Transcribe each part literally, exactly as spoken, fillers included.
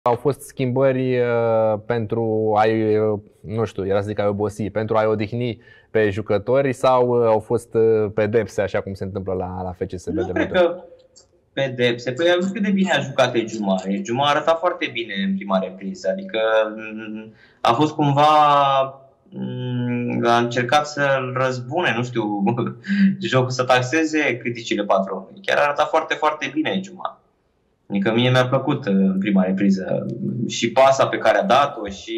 Au fost schimbări uh, pentru a-i, uh, nu știu, era să zic a-i obosi, pentru a-i odihni pe jucători sau uh, au fost uh, pedepse, așa cum se întâmplă la, la F C S B? Nu de cred că pedepse. Păi am cât de bine a jucat Ejuma. Ejuma a arătat foarte bine în prima repriză. Adică a fost cumva... a încercat să-l răzbune, nu știu, jocul, să taxeze criticile patronului. Chiar a arătat foarte, foarte bine Ejuma. Adică mie mi-a plăcut în prima repriză și pasa pe care a dat-o și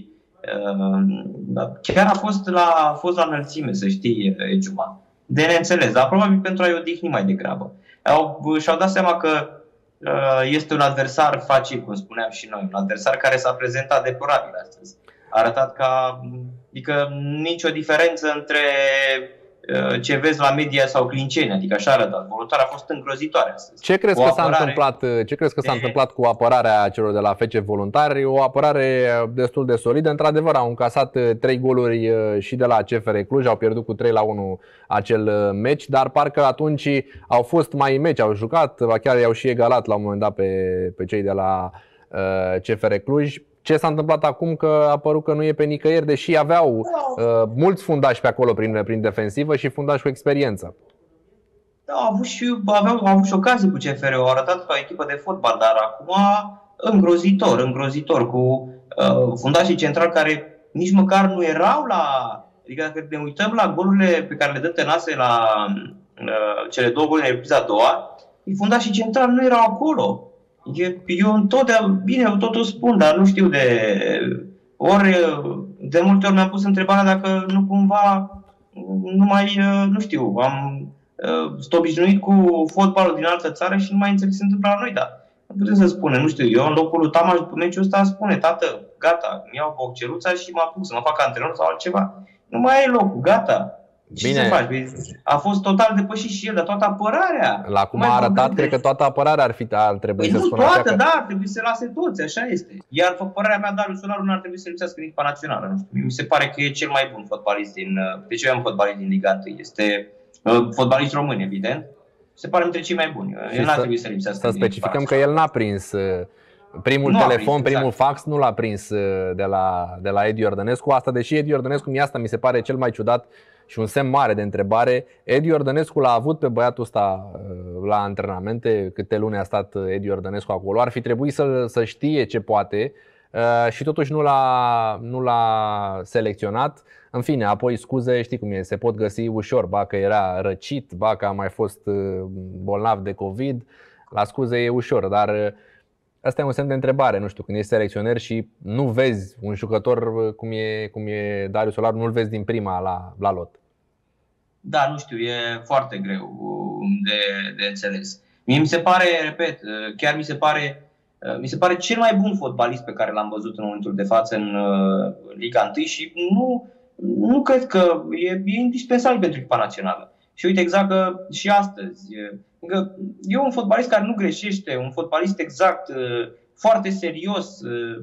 uh, chiar a fost la, a fost la înălțime, să știi, Ejuma. De neînțeles, dar probabil pentru a-i odihni mai degrabă. Au, și-au dat seama că uh, este un adversar facil, cum spuneam și noi, un adversar care s-a prezentat deplorabil astăzi. A arătat ca, adică nicio diferență între ce vezi la Media sau Clinceni, adică așa arătat. Voluntarea a fost îngrozitoare astăzi. Ce crezi că s-a întâmplat, ce crezi că s-a întâmplat cu apărarea celor de la F C Voluntari? O apărare destul de solidă. Într-adevăr, au încasat trei goluri și de la C F R Cluj, au pierdut cu trei la unu acel meci, dar parcă atunci au fost mai meci, au jucat, chiar i-au și egalat la un moment dat pe, pe cei de la C F R Cluj. Ce s-a întâmplat acum? Că a părut că nu e pe nicăieri, deși aveau uh, mulți fundași pe acolo prin, prin defensivă și fundași cu experiență. Da, au avut și, aveau, au avut și ocazii cu C F R, au arătat ca o echipă de fotbal, dar acum îngrozitor, îngrozitor, cu uh, fundașii centrali care nici măcar nu erau la... Adică dacă ne uităm la golurile pe care le dă Tănase la uh, cele două goluri de repriza a doua, fundașii centrali nu erau acolo. Eu întotdeauna, bine, eu tot o spun, dar nu știu de... Ori, de multe ori mi-am pus întrebarea dacă nu cumva, nu mai, nu știu, am sunt obișnuit cu fotbalul din altă țară și nu mai înțeleg ce se întâmplă la noi, dar nu putem să spunem, nu știu, eu în locul lui Tamaș după meciul ăsta spune, tată, gata, îmi iau boxeruța și mă apuc să mă fac antrenor sau altceva. Nu mai ai locul, gata. Ce Bine. să faci? A fost total depășit și el, dar toată apărarea. La cum a arătat, cred că toată apărarea ar, fi, ar trebui păi să spună toată, așa că... da, ar trebui să lase toți, așa este. Iar pe părerea mea, Darius Solaru nu ar trebui să lipsească în echipa națională. Nu știu. Mi se pare că e cel mai bun fotbalist din... De ce avem fotbalist din Liga unu? Este uh, fotbalist român, evident. Se pare dintre cei mai buni. El n-ar trebui să lipsească. Să specificăm că el n-a prins... Primul nu telefon, prins, primul exact. fax nu l-a prins de la, de la Edi Iordănescu. Asta, deși Edi Iordănescu, mie asta mi se pare cel mai ciudat și un semn mare de întrebare. Edi Iordănescu l-a avut pe băiatul ăsta la antrenamente, câte luni a stat Edi Iordănescu acolo. Ar fi trebuit să, să știe ce poate și totuși nu l-a, nu l-a selecționat. În fine, apoi scuze, știi cum e, se pot găsi ușor. Ba că era răcit, ba că a mai fost bolnav de COVID. La scuze e ușor, dar... Asta e un semn de întrebare, nu știu, când ești selecționer și nu vezi un jucător cum e, cum e Darius Solaru, nu-l vezi din prima la, la lot. Da, nu știu, e foarte greu de, de înțeles. Mie mi se pare, repet, chiar mi se pare, mi se pare cel mai bun fotbalist pe care l-am văzut în momentul de față în Liga unu și nu, nu cred că e, e indispensabil pentru echipa națională. Și uite exact că și astăzi... E un fotbalist care nu greșește, un fotbalist exact, foarte serios.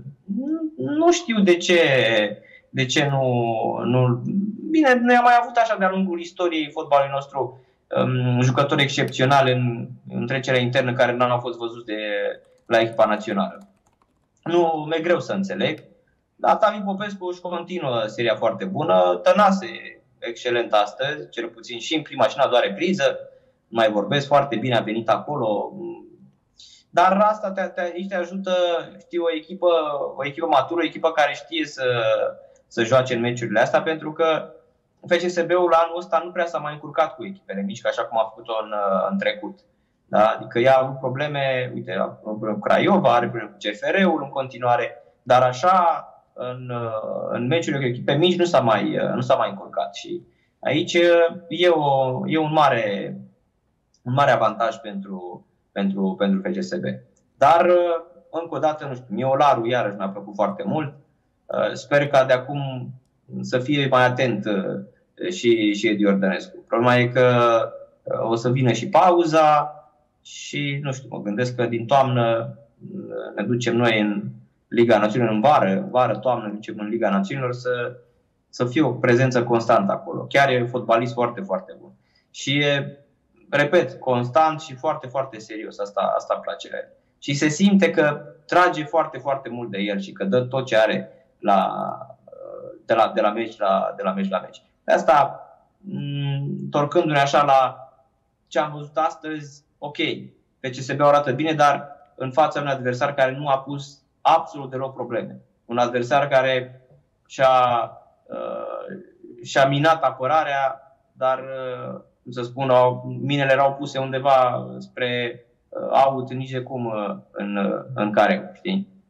Nu știu de ce, de ce nu, nu... Bine, noi am mai avut așa de-a lungul istoriei fotbalului nostru um, jucători excepționali în, în trecerea internă care nu au fost văzuți de la echipa națională. Nu, mi-e greu să înțeleg. Dar Tavi Popescu își continuă seria foarte bună. Tănase, excelent astăzi, cel puțin și în prima și în a doua repriză. Mai vorbesc foarte bine, a venit acolo. Dar asta te, te, te ajută, știu, o echipă, o echipă matură, o echipă care știe să, să joace în meciurile astea, pentru că F C S B-ul anul ăsta nu prea s-a mai încurcat cu echipele mici, așa cum a făcut-o în, în trecut. Da? Adică ea a avut probleme, uite, a probleme cu Craiova, are probleme cu C F R-ul în continuare, dar așa, în, în meciurile cu echipe mici nu s-a mai, nu s-a mai încurcat. Și aici e, o, e un mare... un mare avantaj pentru, pentru, pentru F C S B. Dar, încă o dată, nu știu, mie Olaru iarăși mi-a plăcut foarte mult. Sper ca de acum să fie mai atent și, și Edi Iordănescu. Problema e că o să vină și pauza și, nu știu, mă gândesc că din toamnă ne ducem noi în Liga Națiunilor, în vară, vară, toamnă, ne ducem în Liga Națiunilor să, să fie o prezență constantă acolo. Chiar e fotbalist foarte, foarte bun. Și e, repet, constant și foarte, foarte serios. Asta, asta îmi place și se simte că trage foarte, foarte mult de el și că dă tot ce are la, de, la, de la meci la, de la meci la meci. De asta, întorcându-ne așa la ce am văzut astăzi, ok, P C S B arată bine, dar în fața unui adversar care nu a pus absolut deloc probleme. Un adversar care și-a, uh, și-a minat apărarea, dar, uh, cum să spun, au, minele erau puse undeva spre uh, out, nici de cum uh, în, uh, în care, știi?